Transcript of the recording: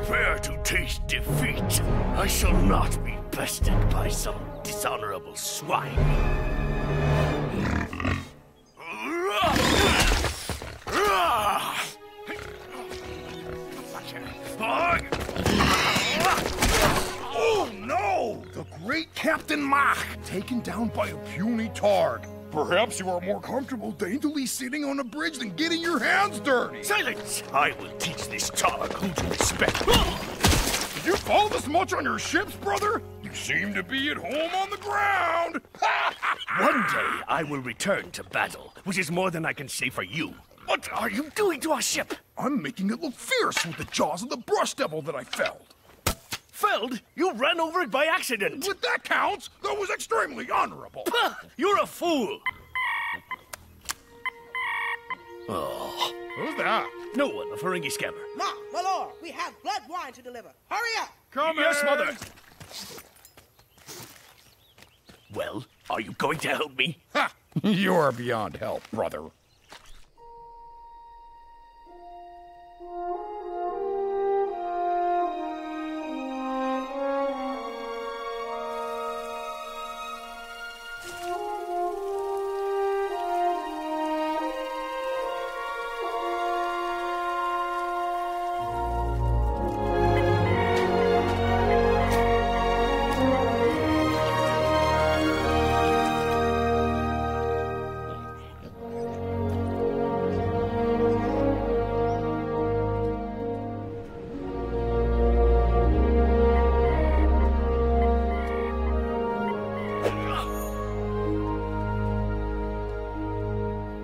Prepare to taste defeat. I shall not be bested by some dishonorable swine. Oh no! The great Captain Mach, taken down by a puny tard. Perhaps you are more comfortable daintily sitting on a bridge than getting your hands dirty. Silence! I will teach this Targ who to respect. Did you fall this much on your ships, brother? You seem to be at home on the ground. One day I will return to battle, which is more than I can say for you. What are you doing to our ship? I'm making it look fierce with the jaws of the brush devil that I felled. Felled? You ran over it by accident. But that counts. That was extremely honorable. Pah, you're a fool. Oh. Who's that? No one, a Ferengi scammer. Ma, my lord, we have blood wine to deliver. Hurry up! Come Yes, in. mother. Well, are you going to help me? Ha! You are beyond help, brother.